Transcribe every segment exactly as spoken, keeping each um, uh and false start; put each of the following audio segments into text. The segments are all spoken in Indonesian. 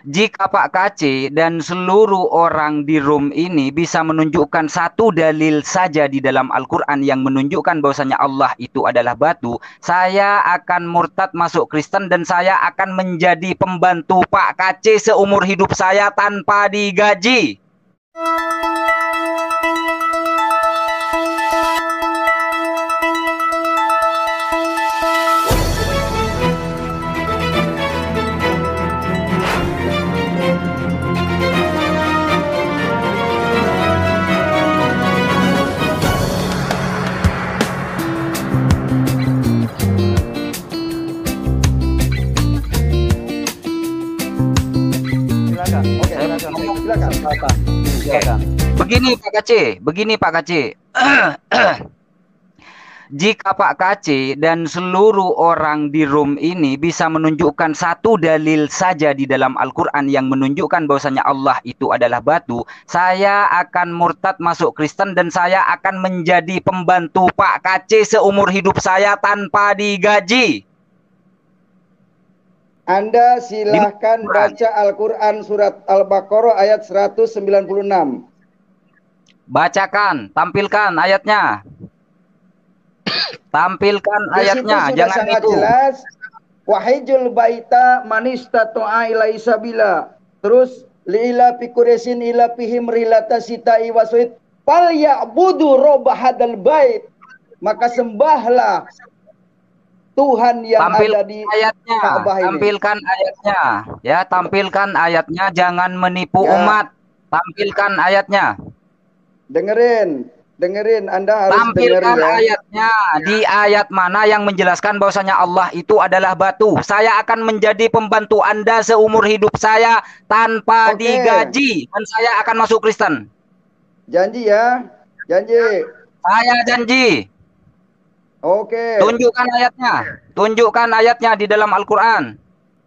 Jika Pak Kacé dan seluruh orang di room ini bisa menunjukkan satu dalil saja di dalam Al-Quran yang menunjukkan bahwasanya Allah itu adalah batu, saya akan murtad masuk Kristen dan saya akan menjadi pembantu Pak Kacé seumur hidup saya tanpa digaji. Oke, silakan. Silakan. Silakan. Silakan. Begini Pak Kacé, begini Pak Kacé. Jika Pak Kacé dan seluruh orang di room ini bisa menunjukkan satu dalil saja di dalam Al-Quran yang menunjukkan bahwasanya Allah itu adalah batu, saya akan murtad masuk Kristen dan saya akan menjadi pembantu Pak Kacé seumur hidup saya tanpa digaji. Anda silahkan baca Al-Quran surat Al-Baqarah ayat seratus sembilan puluh enam. Bacakan, tampilkan ayatnya. Tampilkan Di ayatnya, situ sudah jangan sangat itu. jelas. Wahijul baita manistato'a ilai sabila. Terus liila pikuresin ila pihim rilata sitai waswid. Fal ya'budu robba hadal bait. Maka sembahlah Tuhan yang Tampilkan ada di ayatnya, Ka'bah ini. tampilkan ayatnya, ya, tampilkan ayatnya, jangan menipu Ya. umat. Tampilkan ayatnya. Dengerin, dengerin, Anda harus Tampilkan dengerin ya. ayatnya. Di ayat mana yang menjelaskan bahwasanya Allah itu adalah batu. Saya akan menjadi pembantu Anda seumur hidup saya tanpa Oke. digaji dan saya akan masuk Kristen. Janji ya, janji. Saya janji. Oke. Tunjukkan ayatnya. Tunjukkan ayatnya di dalam Al-Quran.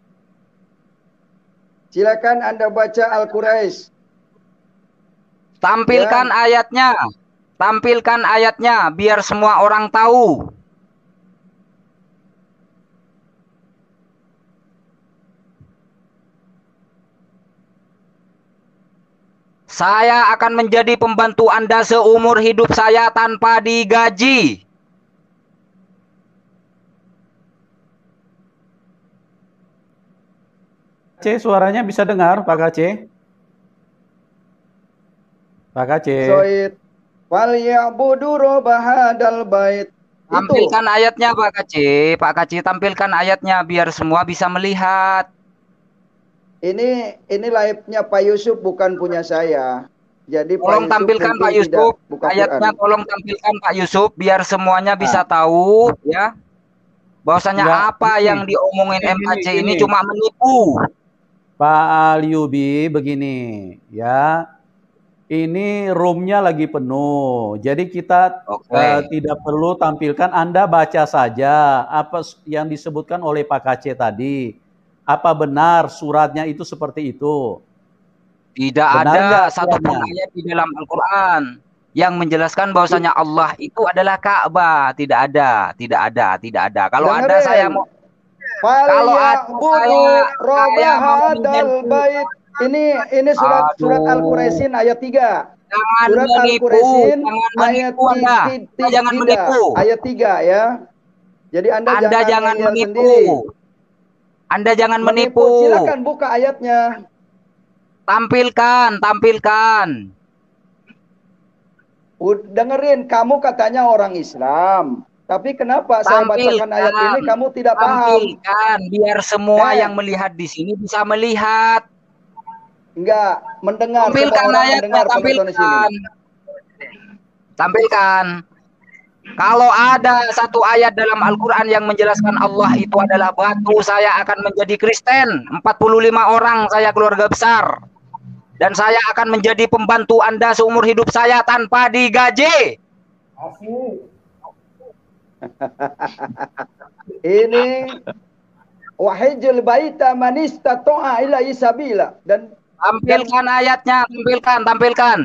Silakan Anda baca Al-Quraisy. Tampilkan Ya. ayatnya. Tampilkan ayatnya biar semua orang tahu. Saya akan menjadi pembantu Anda seumur hidup saya tanpa digaji. C, suaranya bisa dengar, Pak Kacé? Pak Kacé. Soid. Wal ya'budu robba hadal bait. Tampilkan ayatnya Pak Kacé. Pak Kacé tampilkan ayatnya biar semua bisa melihat. Ini ini live-nya Pak Yusuf, bukan punya saya. Jadi Tolong Pak Yusuf tampilkan mungkin Pak Yusuf. tidak buka Ayatnya Quran. tolong tampilkan Pak Yusuf biar semuanya bisa Nah. tahu ya. Bahwasanya Enggak, apa gini. yang diomongin Gini, M A C gini, ini gini. cuma menipu. Pak Alyubi, begini ya. Ini roomnya lagi penuh, jadi kita Oke. eh, tidak perlu tampilkan. Anda baca saja apa yang disebutkan oleh Pak Kacé tadi. Apa benar suratnya itu seperti itu? Tidak Benar ada nggak satupun suratnya? ayat di dalam Al-Quran yang menjelaskan bahwasanya Allah itu adalah Ka'bah. Tidak ada, tidak ada, tidak ada. Kalau ada Dengerin. saya mau Fal kalau ada ya'budu saya robba saya mau hadal menjadi bait. Ini ini surat surat aduh. Al-Quraisin ayat tiga. Jangan Surat menipu, Al-Quraisin jangan ayat menipu Anda. ti- ti- Anda jangan tidak, menipu. ayat tiga ya. Jadi Anda, Anda jangan, jangan ngeyel menipu. sendiri. Anda jangan Menipu, menipu. silakan buka ayatnya. Tampilkan, tampilkan. Ud- Dengerin, kamu katanya orang Islam. Tapi kenapa saya bacakan ayat ini kamu tidak paham? Tampilkan biar semua Eh. yang melihat di sini bisa melihat. Enggak, mendengar, Tampilkan semua orang ayatnya, mendengar penonton di sini. tampilkan. Tampilkan. Kalau ada satu ayat dalam Al-Quran yang menjelaskan Allah itu adalah batu, saya akan menjadi Kristen. empat puluh lima orang saya keluarga besar. Dan saya akan menjadi pembantu Anda seumur hidup saya tanpa digaji. Ini wahijul baita manista to'a ila isabila. Dan Tampilkan ayatnya, tampilkan, tampilkan.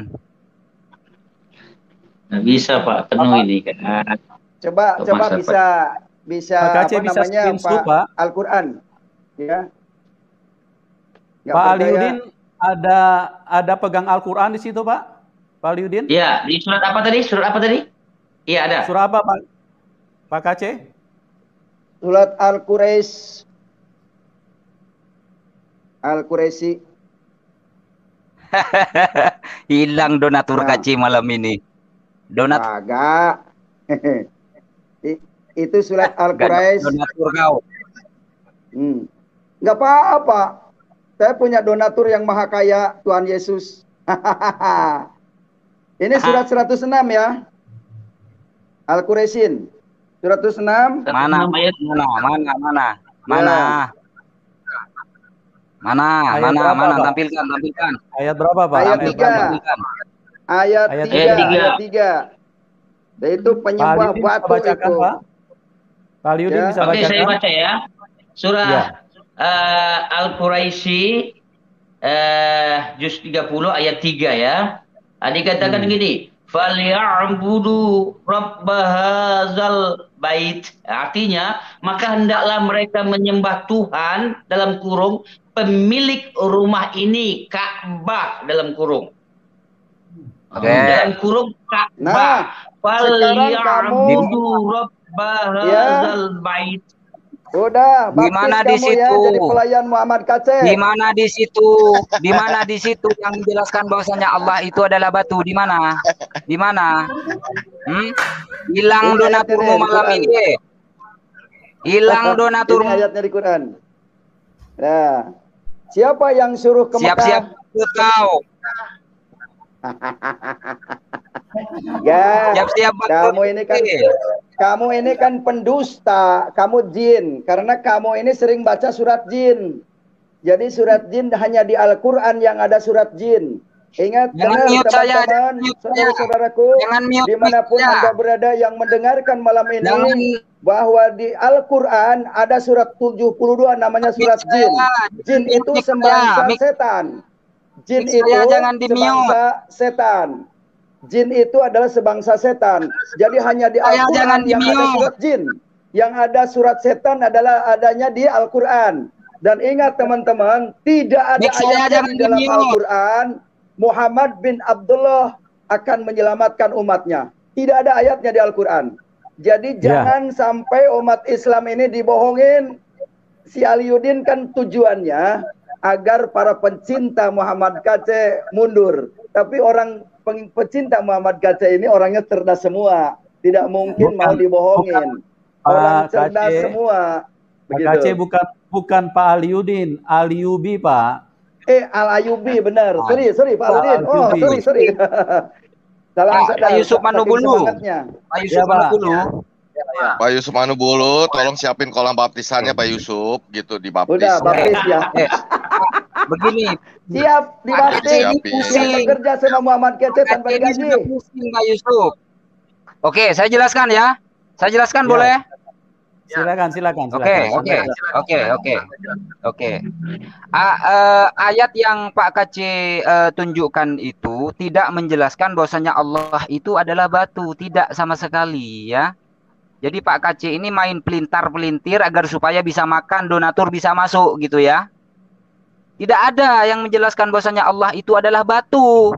Nggak bisa Pak, penuh ini kan. coba Untuk coba masa bisa bisa Pak Kacé apa bisa namanya screenshot, Pak Pak. Al-Quran ya. Nggak Pak percaya. Aliudin ada ada pegang Al-Quran di situ, Pak? Pak Aliudin? Iya, di surat apa tadi? Surat apa tadi? Iya, ada. Surah apa, Pak? Pak K C? Surat Al-Quraisy. Al-Quraisy. Hilang donatur Nah. K C malam ini. Donat Agak. Itu surat Gak Al-Quraisy. donatur kau. Hmm. Nggak apa-apa. Saya punya donatur yang maha kaya, Tuhan Yesus. Ini surat seratus enam ya. Al-Quraisyin. seratus enam. Mana? Ayat. Mana? Mana? Mana? Mana? Mana? Ayat Mana? berapa, Mana? Pak? Tampilkan, tampilkan. Ayat berapa, Pak? Ayat Ayat tiga. berapa? Tampilkan. Ayat Ayat tiga. tiga. Ayat tiga. Yaitu Pak penyembah Aliudin bisa batu bacakan, itu. Pak? Pak Aliudin Ya. bisa Oke, saya bacakan? baca ya. Surah Ya. eh, Al-Quraisy eh, juz tiga puluh ayat tiga ya. Ah, dikatakan Hmm. gini, "Falya'budu rabb hadzal bait." Artinya, maka hendaklah mereka menyembah Tuhan dalam kurung pemilik rumah ini, Ka'bah dalam kurung. Oke. Dalam kurung Ka'bah. Nah, sekarang kamu Falya'budu rabb Ya. hadzal bait. udah Di baptis mana di kamu ya situ? jadi pelayan Muhammad K C. Di mana di situ? Di mana di situ yang menjelaskan bahwasanya Allah itu adalah batu? Di mana? Di mana? Hmm? Hilang Ini donaturmu ayatnya di malam Quran. ini. Hilang Ini donaturmu. ayatnya di Quran. Nah, siapa yang suruh ke Siap-siap Mekah? kau. Ya, Siap-siap kamu ini kan kamu ini kan pendusta, kamu jin karena kamu ini sering baca surat jin. Jadi surat jin hanya di Al-Qur'an yang ada surat jin. Ingat, Jangan benar mute saya, teman-teman, jangan mute saya. saudara-saudaraku, Jangan mute dimanapun saya. Anda berada yang mendengarkan malam ini, Jangan bahwa di Al-Quran ada surat tujuh puluh dua namanya surat mute jin. saya. Jin Jangan itu mute sebangsa saya. Mik- setan. Jin mik itu saya jangan di-mute. sebangsa setan. Jin itu adalah sebangsa setan. Jadi hanya di Saya jangan Al-Quran yang ada di-mute. surat jin. Yang ada surat setan adalah adanya di Al-Quran. Dan ingat teman-teman, tidak ada Mik saya ayatnya jangan di dalam di-mute. Al-Quran Muhammad bin Abdullah akan menyelamatkan umatnya. Tidak ada ayatnya di Al-Quran. Jadi Ya. jangan sampai umat Islam ini dibohongin. Si Aliudin kan tujuannya agar para pencinta Muhammad K C mundur. Tapi orang peng- pecinta Muhammad K C ini orangnya cerdas semua. Tidak mungkin Bukan- mau dibohongin. Orang Pak cerdas K C. semua. Pak Begitu. K C bukan bukan Pak Aliudin, Aliubi, Pak. Eh, Al-Ayubi benar. Ah. Sorry, sorry Pak Aludin. Oh, Al-Ayubi. sorry, sorry. Salah Pak, sadar. Pak Yusuf saking Manubulu. semangatnya. Pak Ya, Yusuf Pak. Manubulu. Pak Yusuf Manubulu, tolong siapin kolam baptisannya Pak Yusuf, gitu dibaptis. Udah, baptis ya. Eh, begini, Siap dibaptis. Siapin. Siap bekerja sama Muhammad K C tanpa ini sudah digaji. pusing Pak Yusuf. Oke, saya jelaskan ya. Saya jelaskan Ya. boleh? Silakan, silakan, Oke, silakan. oke, oke, oke, oke. A- eh, Ayat yang Pak K C eh, tunjukkan itu tidak menjelaskan bahwasanya Allah itu adalah batu, tidak sama sekali ya. Jadi Pak K C ini main pelintar-pelintir agar supaya bisa makan, donatur bisa masuk gitu ya. Tidak ada yang menjelaskan bahwasanya Allah itu adalah batu.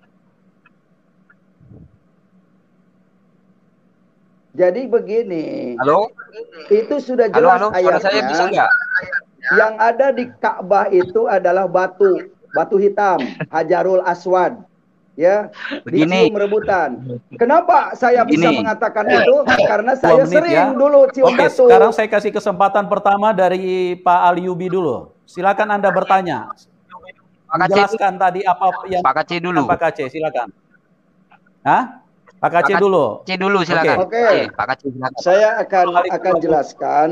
Jadi begini, Halo? itu sudah Halo, jelas halo, suara saya bisa ayatnya. enggak? Yang ada di Ka'bah itu adalah batu, batu hitam, Hajarul Aswad. Ya, Begini. dicium rebutan. Kenapa saya bisa Begini. mengatakan itu? Karena Dua saya menit, sering ya. dulu cium Oke, batu. sekarang saya kasih kesempatan pertama dari Pak Aliubi dulu. Silakan Anda bertanya. Pak K C, Jelaskan tadi apa yang Pak K C dulu. Pak K C, silakan. Hah? Pak K C Pak K C dulu. Pak K C dulu silakan. Oke. Oke, Pak K C silakan. Saya akan akan jelaskan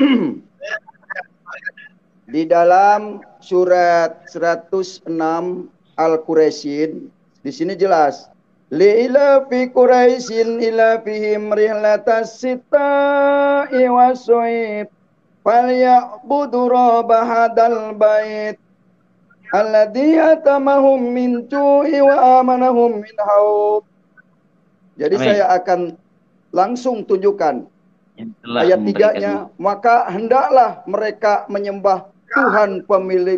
di dalam surat seratus enam Al-Quraisyin. Di sini jelas, li'ila fi Quraisyin ila fihim rihlatas sita'i wasu'ib falyabudu rabba hadal bait alladhi atamahum min ju'i wa amanahum min haub. Jadi Amin. saya akan langsung tunjukkan Yang telah ayat memberikan tiganya, maka hendaklah mereka menyembah Tuhan pemilik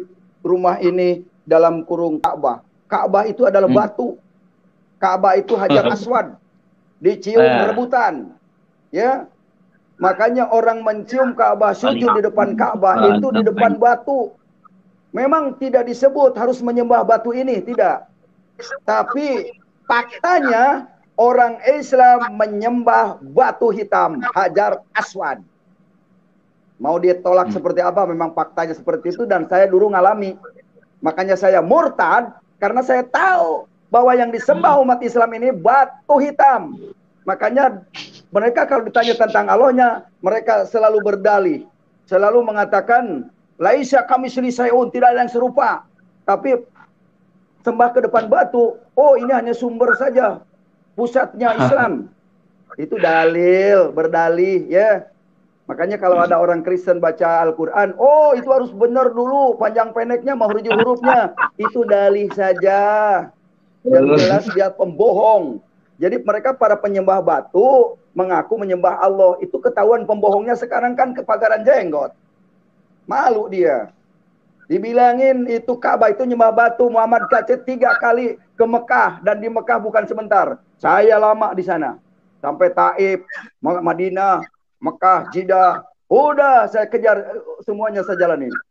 rumah ini dalam kurung Ka'bah. Ka'bah itu adalah Hmm. batu. Ka'bah itu Hajar Aswad. Dicium Ah. rebutan. Ya. Makanya orang mencium Ka'bah, sujud di depan Ka'bah itu di depan batu. Memang tidak disebut harus menyembah batu ini, tidak. Tapi faktanya orang Islam menyembah batu hitam, Hajar Aswad. Mau dia tolak Hmm. seperti apa, memang faktanya seperti itu dan saya dulu ngalami. Makanya saya murtad karena saya tahu bahwa yang disembah umat Islam ini batu hitam. Makanya mereka kalau ditanya tentang Allahnya, mereka selalu berdalih, selalu mengatakan laisa kamitsli syai'un, tidak ada yang serupa. Tapi sembah ke depan batu, oh ini hanya sumber saja, pusatnya Islam. Itu dalil, berdalih ya. Makanya kalau ada orang Kristen baca Al-Quran, oh itu harus benar dulu, panjang pendeknya, mahruju hurufnya. Itu dalih saja. Yang jelas dia pembohong. Jadi mereka para penyembah batu mengaku menyembah Allah. Itu ketahuan pembohongnya sekarang kan kebakaran jenggot. Malu dia. Dibilangin itu Ka'bah itu nyembah batu. Muhammad K C tiga kali ke Mekah. Dan di Mekah bukan sebentar. Saya lama di sana. Sampai Taif, Madinah, Mekah, Jeddah. Udah saya kejar semuanya saya jalanin.